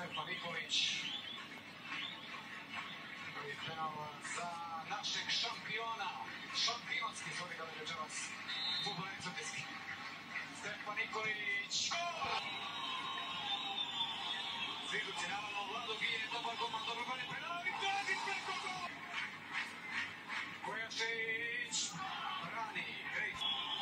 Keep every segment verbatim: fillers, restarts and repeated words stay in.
Stefan Nikolić. Prvi penal za našeg šampiona. Šampionski su odigrali večeras fudbaler srpski. Stefan Nikolić. Svidući naravno Vlado Gije, dobar golman, dobro brani penal i Dragić preko gol. Kojašić brani, Grejs.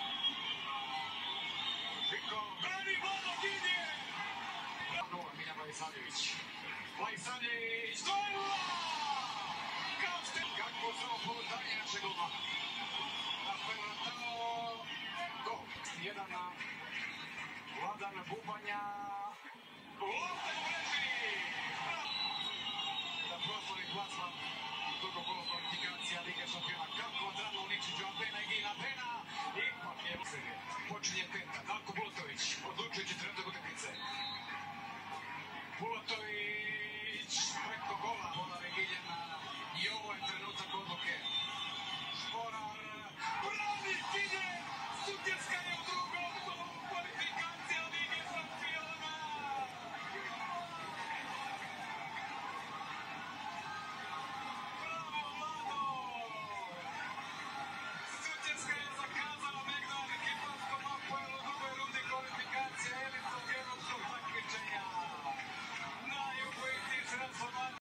Žiko brani Vlado Gije. Nova Miljan Vajsavljević. Vajsavljević, to je ula! Kao ste, kako samo polutanje našeg golmana. Napravljeno gol. Jedan na Vladan Bubanja. Lopta u mreži! Da prostori plasman drugo kolo kvalifikacija Lige šampiona. Kako Adrano Nikšiću, Apena i Gina Apena. Ipak je počinje peta. Darko Bulatović, odlučujući trenutak